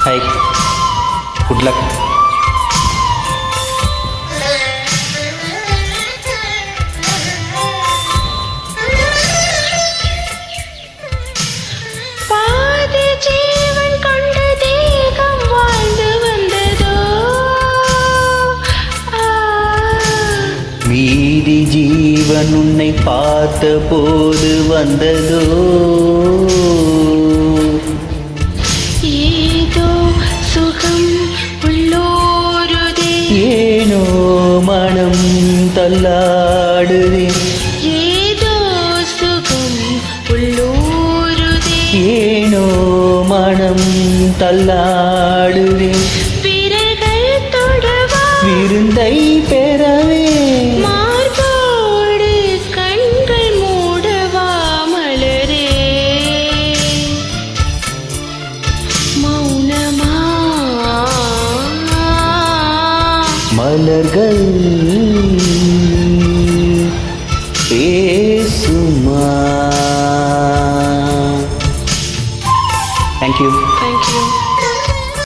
Hi, good luck. பாதி ஜீவன் கொண்ட தேகம் வாழ்ந்து வந்ததோ, மீதி ஜீவன் உன்னை பார்த்த போது வந்ததோ, ஏதோ சுகம் உள்ளோருதே, ஏனோ மனம் தள்ளாடுதே, ஏதோ சுகம் உள்ளோருதே, ஏனோ மனம் தள்ளாடுதே, விரல்கள் தொடவா விருந்தை பெறவே, மார்போடு கண்கள் மூடவா, மலரே மௌனமா, மலர்கள் பேசுமா. Thank you.